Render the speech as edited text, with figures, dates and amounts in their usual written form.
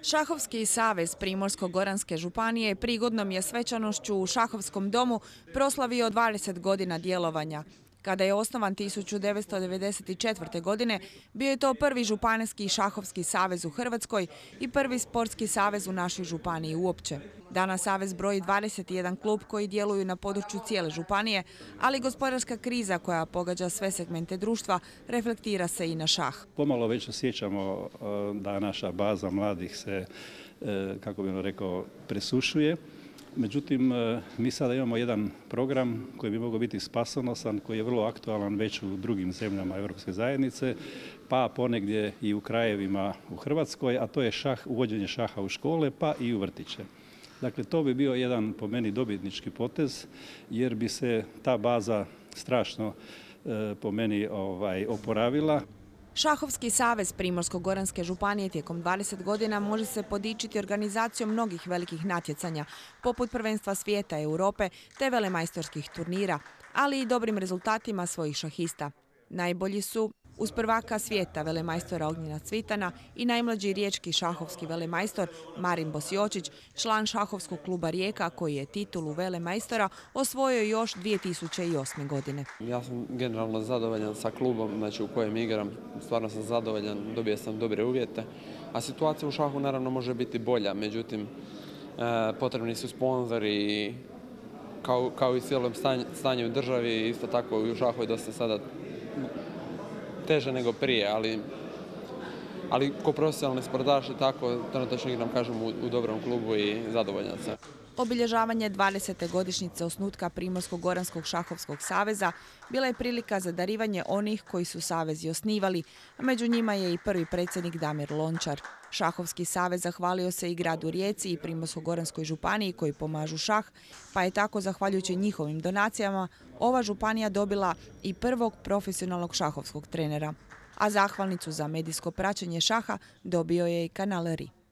Šahovski savez Primorsko-goranske županije prigodnom je svečanošću u Šahovskom domu proslavio 20 godina djelovanja. Kada je osnovan 1994. godine, bio je to prvi županijski šahovski savez u Hrvatskoj i prvi sportski savez u našoj županiji uopće. Danas savez broji 21 klub koji djeluju na području cijele županije, ali gospodarska kriza koja pogađa sve segmente društva reflektira se i na šah. Pomalo već osjećamo da naša baza mladih se, kako bih rekao, presušuje. Međutim, mi sada imamo jedan program koji bi mogao biti spasonosan, koji je vrlo aktualan već u drugim zemljama Europske zajednice, pa ponegdje i u krajevima u Hrvatskoj, a to je uvođenje šaha u škole pa i u vrtiće. Dakle, to bi bio jedan po meni dobitnički potez, jer bi se ta baza strašno po meni oporavila. Šahovski savez Primorsko-goranske županije tijekom 20 godina može se podičiti organizacijom mnogih velikih natjecanja, poput prvenstva svijeta, Europe te velemajstorskih turnira, ali i dobrim rezultatima svojih šahista. Najbolji su uz prvaka svijeta velemajstora Ognjena Cvitana i najmlađi riječki šahovski velemajstor Marin Bosjočić, član šahovskog kluba Rijeka koji je titulu velemajstora osvojio još 2008. godine. Ja sam generalno zadovoljan sa klubom u kojem igram, stvarno sam zadovoljan, dobio sam dobre uvjete, a situacija u šahu naravno može biti bolja, međutim potrebni su sponzori kao i cijelom stanju u državi, isto tako i u šahu je dosta sada teže nego prije, ali ko profesionalni sportaš tako trenutačno igram, kažem, u dobrom klubu i zadovoljan sam. Obilježavanje 20. godišnjice osnutka Primorsko-goranskog šahovskog saveza bila je prilika za darivanje onih koji su savez i osnivali, a među njima je i prvi predsjednik Damir Lončar. Šahovski savez zahvalio se i gradu Rijeci i Primorsko-goranskoj županiji koji pomažu šah, pa je tako, zahvaljujući njihovim donacijama, ova županija dobila i prvog profesionalnog šahovskog trenera. A zahvalnicu za medijsko praćenje šaha dobio je i kanal RI.